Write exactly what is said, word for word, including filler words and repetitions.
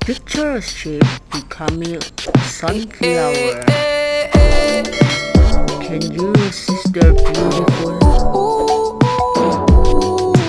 Picture a shape becoming a sunflower. Can you resist their beauty